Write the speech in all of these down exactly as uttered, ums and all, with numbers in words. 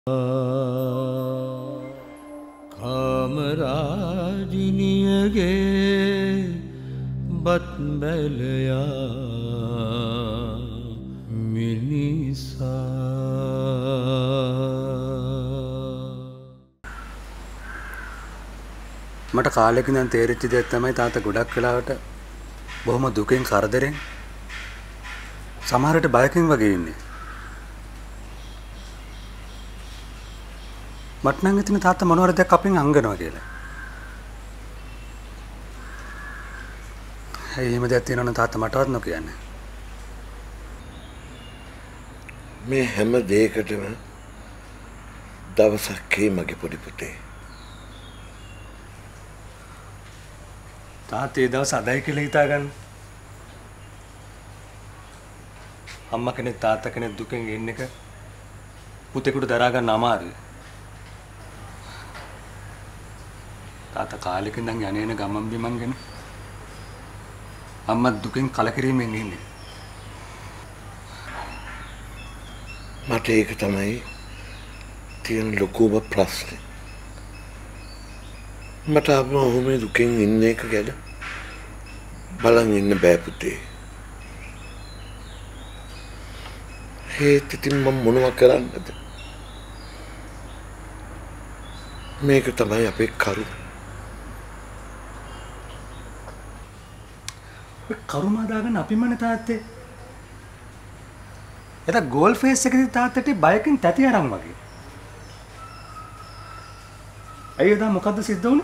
කාමරාජිනියගේ බත් බැලයා මිනිසා මට කාලෙක ඉඳන් තේරිච්ච දෙයක් තමයි තාත්තා ගොඩක් වෙලාවට බොහොම දුකෙන් කරදරෙන් සමහර විට බයකින් වගේ ඉන්නේ. මට නම් හිතෙන තාත්තා මොනවාරි දෙයක් අපෙන් අංගනවා කියලා. ඇයි එහෙම දෙයක් තියෙනවනම් තාත්තා මටවත් නොකියන්නේ? මේ හැම දෙයකටම දවසක් මගේ පොඩි පුතේ. තාත්තේ දවස් අදයි කියලා හිතාගන්න. අම්මා කෙනෙක් තාත්තා කෙනෙක් දුකෙන් ඉන්න එක පුතේකට දරා ගන්න අමාරුයි. තාත්තා කාලෙක ඉඳන් යන්නේන ගමන් බිමන් ගැන අම්මා දුකෙන් කලකිරීමෙන් ඉන්නේ. මට ඒක තමයි තියෙන ලොකුම ප්‍රශ්නේ. මට අම්ම ඔහොම දුකෙන් ඉන්න එක ගැන බලන් ඉන්න බෑ පුතේ. ඒත් ඉතින් මම මොනවා කරන්නද? මේක තමයි අපේ කරුණ. කරුණ හදාගන්න අපිමනේ තාත්තේ. එතන ගෝල් ෆේස් එකේදී තාත්තට බයකින් තැති අරන් වගේ. අයියෝ මොකද්ද සිද්ධ වුනේ?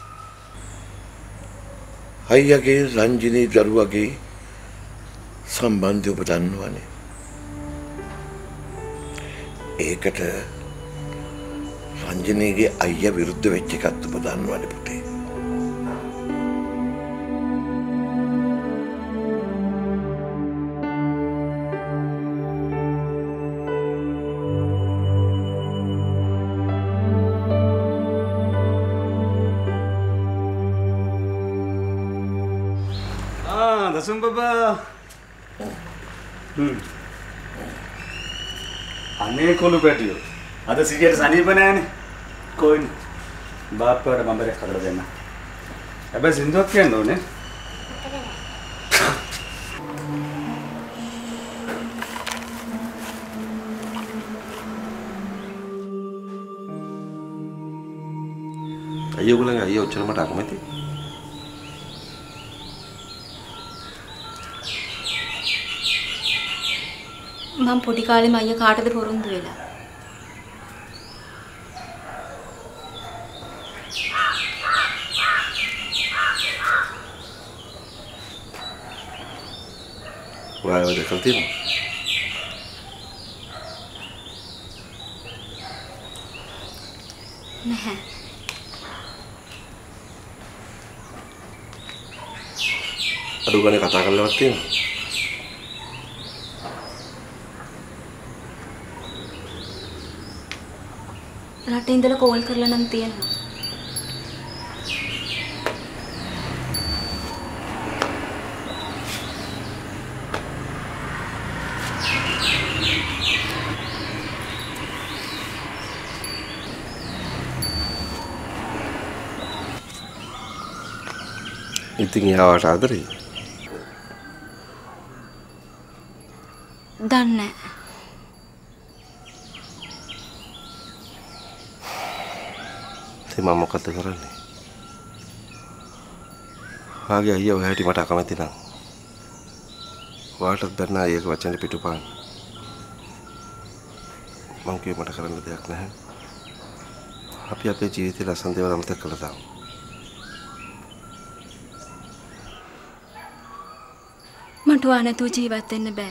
අයියාගේ රංජිනී දරුවගේ සම්බන්ධය ඔබ දන්නවනේ. ඒකට රංජිනීගේ අයියා විරුද්ධ වෙච්ච එකත් ඔබ දන්නවනේ පුතේ. දසුම් බබා. හ්ම්. අනේ කොළු පැටියෝ. අද සිටියට සනීප නෑනේ. කොයින් බාප්පාට බම්බරයක් හදලා දෙන්න. හැබැයි සින්දුවක් කියන්න ඕනේ. අයියෝ ගලන් අයියෝ ඔච්චර මට අකමැති. මම පොඩි කාලේම අයියා කාටද පොරොන්දු වෙලා. ඔයාලව දැකලා තියෙනවද? නැහැ. අඩු ගානේ කතා කරලාවත් තියෙනවද? රටේ ඉඳලා කෝල් කරලා නම් තියෙනවා. ඉතින් යාවට ආදරේ? දන්නේ නැහැ. මම මොකද කරන්නේ? ආගේ අයියා ඔයාට මට අකමැති නම් ඔයාටත් බැන්න ඒක වචනේ පිටුපාන. මං කිව්ව මට කරන්න දෙයක් නැහැ. අපි අපේ ජීවිතේ ලස්සන දේවල් අමතක කළා තාම. මට ඔයා නැතුව ජීවත් වෙන්න බෑ.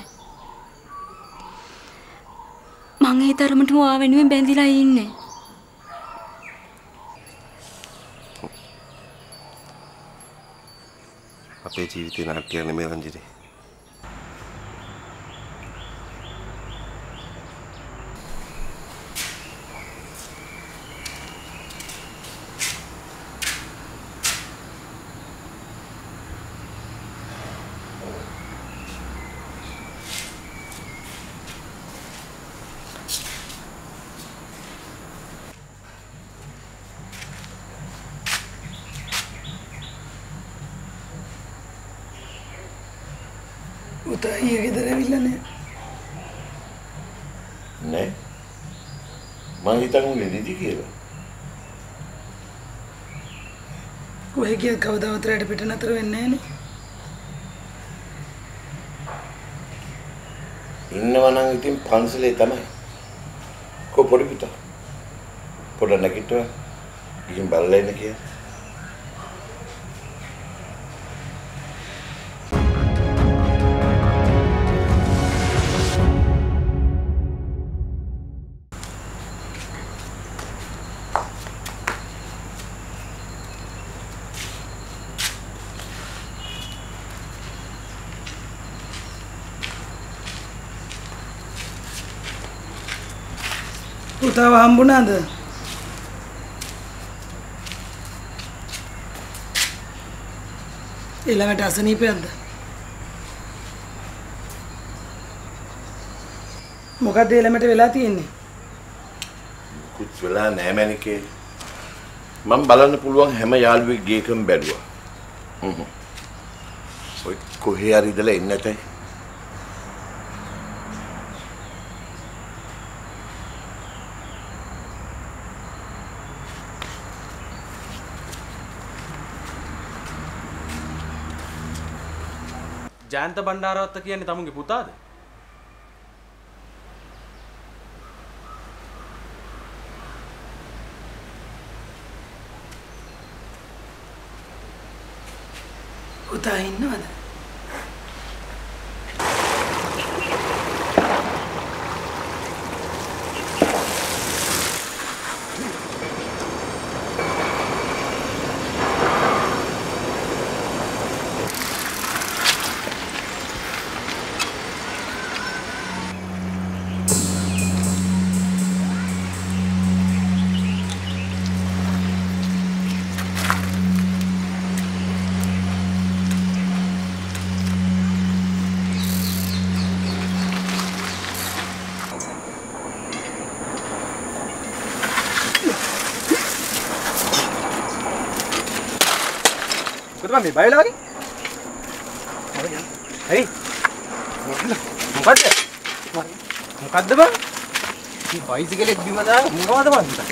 මං ඒ තරමටම ඔයා වෙනුවෙන් බැඳිලා ඉන්නේ. අපේ ජීවිතේ නාට්‍යයක් නෙමෙයි රංජිනී. පුතා ඊයේ ගෙදර ඇවිල්ලා නෑ. නෑ. මං හිතන්නේ නිදි කියලා. කොහෙ ගියත් කවදාවත් රැට පිට නතර වෙන්නේ නෑනේ. ඉන්නවා නම් ඉතින් පන්සලේ තමයි. කො පොඩි පුතා. පොඩ නැගිට්ටුවා. ගිහින් බලලා ඉන්න කියලා. පුතාව හම්බුණාද? ඊළඟට අසනීපයක්ද? මොකද ඊළඟට වෙලා තියෙන්නේ? කුත් වෙලා නෑ මැනිකේ. මම බලන්න පුළුවන් හැම යාළුවෙක් ගේකම බැලුවා. හ්ම්. ඔය කොහේ හරි ඉඳලා එන්නේ නැතයි. ජයන්ත බණ්ඩාරවත්ත කියන්නේ තමුන්ගේ පුතාද? පුතා ඉන්නවද? මේ බයලා වගේ. හරි. මොකද්ද? මොකද්ද බං? මේ බයිසිකලෙත් බිම දාලා මොනවද බං හිතා?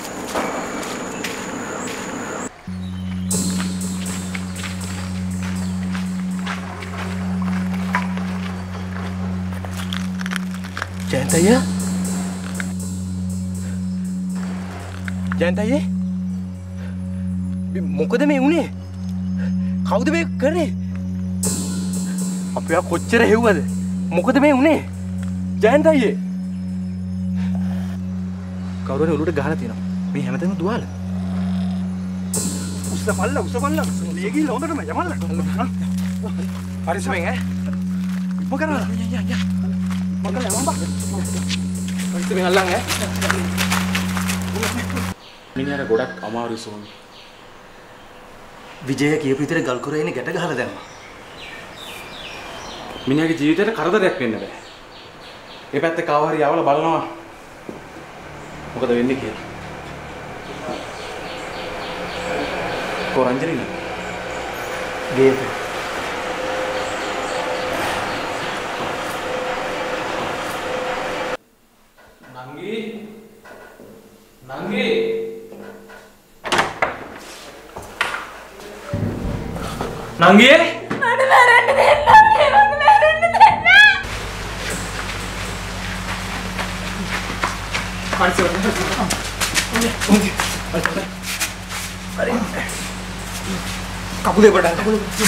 ජයන්තය? ජයන්තය? මොකද මේ උනේ? කවුද මේ කරේ? අපියා කොච්චර හෙව්වද? මොකද මේ උනේ? ජයන්ත අයියේ. කවුරුනේ උඩට ගහලා තියෙනවා. මේ හැමතැනම දුවාල. උස්සපල්ල උස්සපල්ල. මේ ගිහින් හොඳටම යමල්ල. පරිස්සමෙන් ඈ. මොකද කරන්නේ? යා යා යා. මොකද යමම්බා. පරිස්සමෙන් අල්ලන් ඈ. මිනිහට ගොඩක් අමාරුයි සෝමි. විජය කියපු විතර ගල් කුරේනේ ගැට ගහලා දැම්මා. මිනිහාගේ ජීවිතේට කරදරයක් වෙන්න බෑ. ඒ පැත්තේ කව හරි යවලා බලනවා. මොකද වෙන්නේ කියලා. කොරංජලින. ගේත. නංගි. නංගි. නංගියේ මට මරන්න දෙන්න මට මරන්න දෙන්න පරිසර හරි කකුලේ පඩ කකුලේ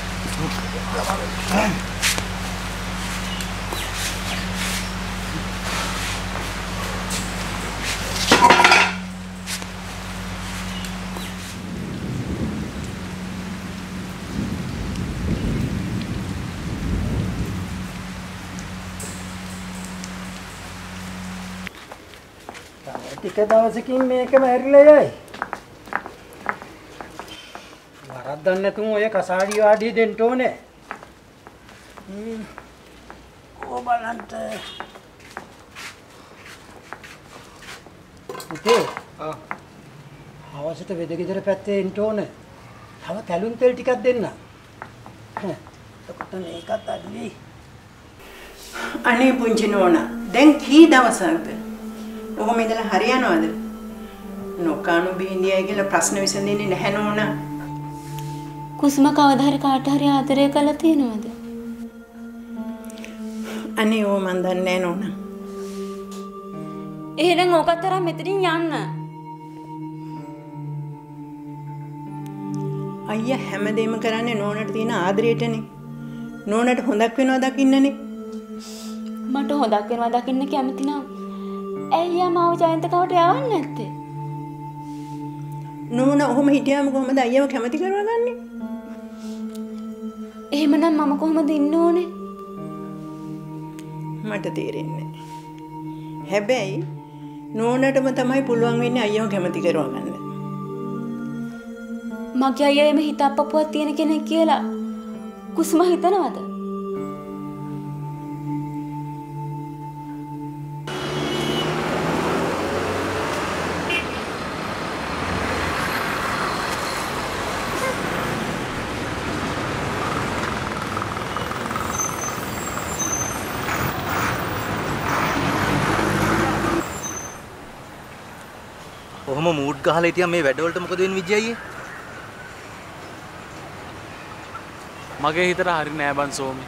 ටික දවසකින් මේකම ඇරිලා යයි. වරද්දක් නැතුම ඔය කසාඩි වාඩිය දෙන්න ඕනේ. හ්ම්. ඕ බලන්න. පුතේ. ආ. අවශ්‍යිත වෙදගෙදර පැත්තේ එන්න ඕනේ. තව තැලුම් තෙල් ටිකක් දෙන්න. හ්ම්. එතකොට මේකත් අඩුයි. අනේ පුංචි නෝනා දැන් කී දවසක්ද? ඔහොම ඉඳලා හරියනවද? නොකානු බින්දියයි කියලා ප්‍රශ්න විසඳෙන්නේ නැහැ නෝනා. කුසුම කවදා හරි කාට හරි ආදරය කළා තියෙනවද? අනේ ඕ මන් දන්නේ නැහැ නෝනා. එහෙනම් ඕකත් තරම් මෙතනින් යන්න. අයියා හැමදේම කරන්නේ නෝනට තියෙන ආදරයටනේ. නෝනට හොඳක් වෙනවා දකින්නනේ. මට හොඳක් වෙනවා දකින්න කැමති නම් ඇයි මාව ජයන්ත කවට යවන්නේ නැත්තේ? නෝනා ඔහොම හිටියාම කොහොමද අයියව කැමති කරවගන්නේ? එහෙමනම් මම කොහොමද ඉන්න ඕනේ? මට තේරෙන්නේ නැහැ. හැබැයි නෝනටම තමයි පුළුවන් වෙන්නේ අයියව කැමති කරවගන්න. මගේ අයියා එමෙ හිත අප්පපුවක් තියෙන කෙනෙක් කියලා කුසුම හිතනවද? ඔහොම මූඩ් ගහලා හිටියා මේ වැඩවලට මොකද වෙන්නේ විජය අයියේ? මගේ හිතට හරි නෑ බන් සෝමි.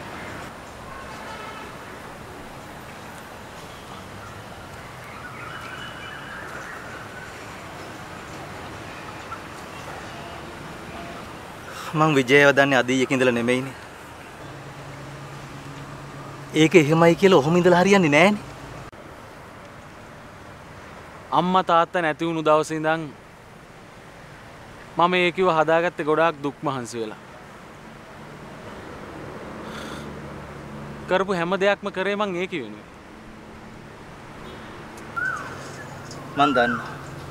මං විජයව දන්නේ අදීයක ඉඳලා නෙමෙයිනේ. ඒක එහෙමයි කියලා ඔහොම ඉඳලා හරියන්නේ නෑනේ. අම්මා තාත්තා නැති වුණු දවසේ ඉඳන් මම ඒකිව හදාගත්තේ ගොඩාක් දුක් මහන්සි වෙලා. කරපු හැම දෙයක්ම කරේ මං ඒකි වෙනුවෙන්. මන් දන්නවා.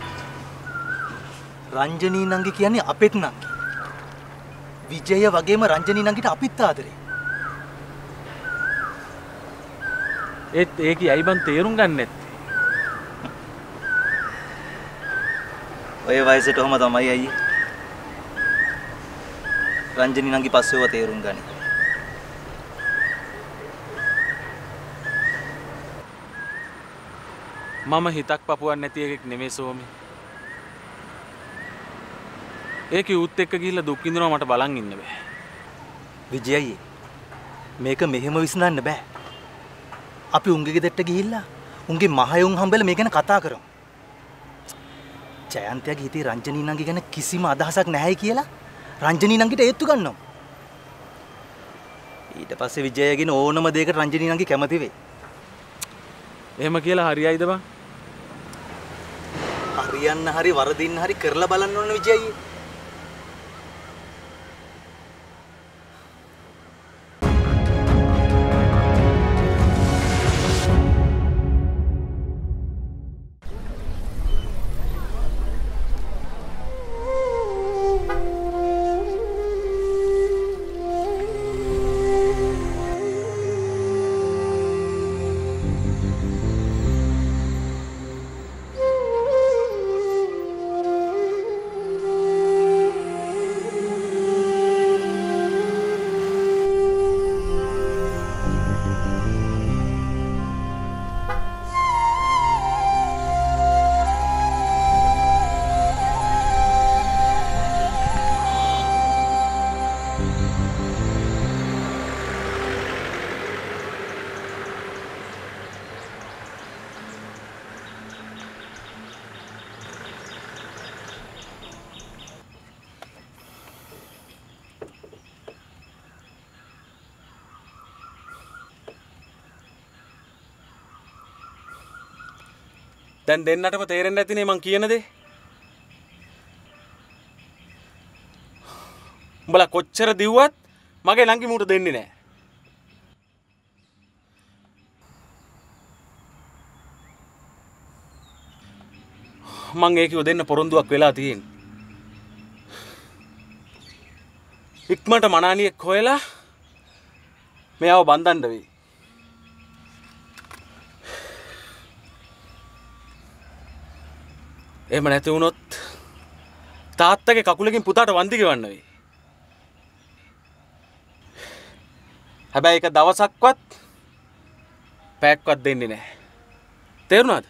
රංජනී නංගි කියන්නේ අපෙත් නංගි. විජය වගේම රංජනී නංගිට අපිත් ආදරේ. ඒත් ඒකයි අයි බන් තේරුම් ගන්න නැත්තේ. ඔය වයසට ඔහම තමයි අයියේ. රංජනී නංගි පස්සෙව තේරුම් ගනි. මම හිතක් පපුවක් නැති එකෙක් නෙමෙයි සෝමි. ඒක යුත් එක්ක ගිහිල්ලා දුක් විඳිනවා මට බලන් ඉන්න බෑ. විජය අයියේ මේක මෙහෙම විසඳන්න බෑ. අපි උන්ගේ ගෙදරට ගිහිල්ලා උන්ගේ මහයුන් හම්බෙලා මේ ගැන කතා කරමු. ජයන්තයාගේ හිතේ රංජනී නංගි ගැන කිසිම අදහසක් නැහැයි කියලා රංජනී නංගිට ඒත්තු ගන්නවා. ඊට පස්සේ විජයගෙන ඕනම දෙයකට රංජනී නංගි කැමති වෙයි. එහෙම කියලා හරියයිද බං? හරියන්න හරි වරදින්න හරි කරලා බලන්න ඕන විජය අයියේ. දැන් දෙන්නටම තේරෙන්නේ නැතිනේ මං කියන දේ. උඹලා කොච්චර දිව්වත් මගේ ළඟි මූට දෙන්නේ නැහැ. මං ඒකිව දෙන්න පොරොන්දුවක් වෙලා තියෙන්නේ. ඉක්මනට මනානියෙක් හොයලා මෙයාව බන්දන්න වෙයි. එහෙම නැති වුණොත් තාත්තගේ කකුලකින් පුතාට වන්දි ගෙවන්න වෙයි. හැබැයි ඒක දවසක්වත් පැයක්වත් දෙන්නේ නැහැ. තේරුණාද?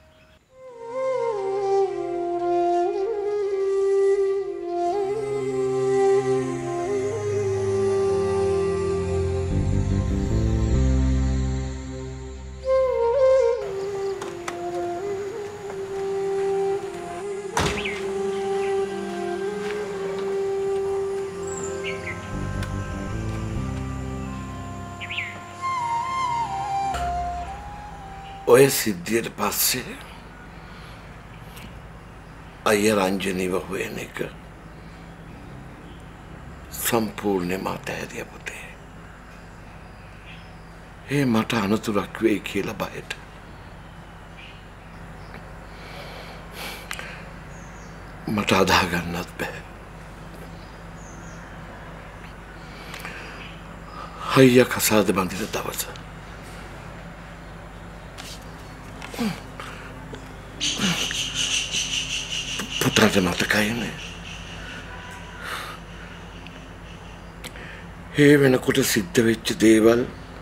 ඔය සිද්ධියට පස්සේ අයිය රංජනීව හොයන එක සම්පූර්ණයෙන්ම අතහැරිය පුතේ. ඒ මට අනතුරක් වෙයි කියලා බයට. මට අදා ගන්නත් බෑ. අයියා කසාද බඳින දවස පුතාට මතකයිනේ. ඒ වෙනකොට සිද්ධ වෙච්ච දේවල්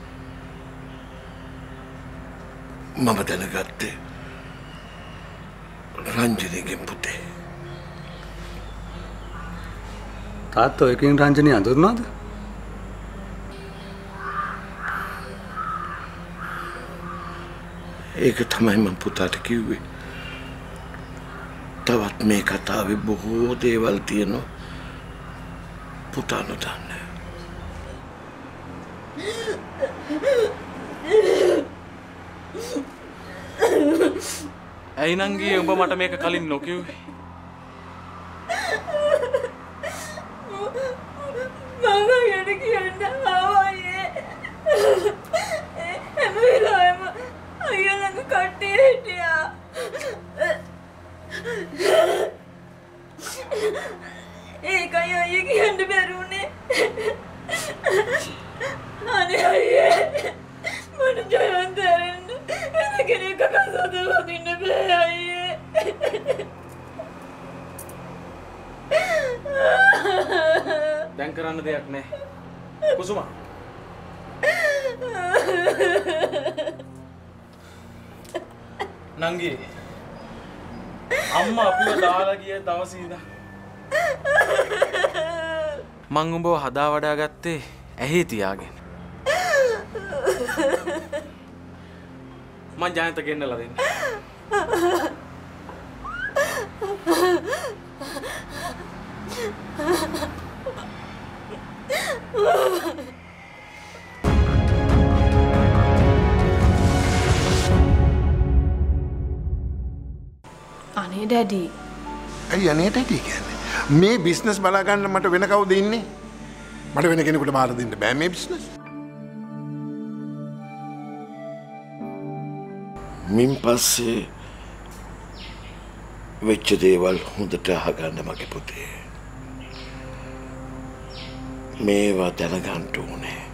මම දැනගත්තේ රංජනීගෙන් පුතේ. තාත්තා එකකින් රංජනී අඳුරනවද? ඒක තමයි මම පුතාට කිව්වේ. තවත් මේ කතාවේ බොහෝ දේවල් තියෙනවා පුතා නොදන්නේ. ඇයි නංගී උඹ මට මේක කලින් නොකිව්වේ? මම යන්න කියන්න ආවයේ. හැම වෙලාවෙම අයියා ළඟ කට්ටිය හිටියා. ඒකයි අයියා කියන්න බැරුනේ. අනේ අයියේ මට ජයන්ත ඇරෙන්න එන කෙනෙක් කසාද වදින්න බෑ අයියේ. දැන් කරන්න දෙයක් නැහැ. කුසුමා නංගී අම්මා අපිව දාලා ගිය දවසේ ඉඳන් මං උඹව හදා වඩා ගත්තේ ඇහි තියාගෙන. මං ජයන්ත ගෙන්නලා දෙන්න. අනේ ඩැඩි. ඇයි අනේ ඩැඩි කියන්නේ? මේ බිස්නස් බලා ගන්න මට වෙන කවුද ඉන්නේ? මට වෙන කෙනෙකුට බාර දෙන්න බෑ මේ බිස්නස්. මින් පස්සේ වෙච්ච දේවල් හොඳට අහගන්න මගේ පුතේ. මේවා දැනගන්න ඕනේ.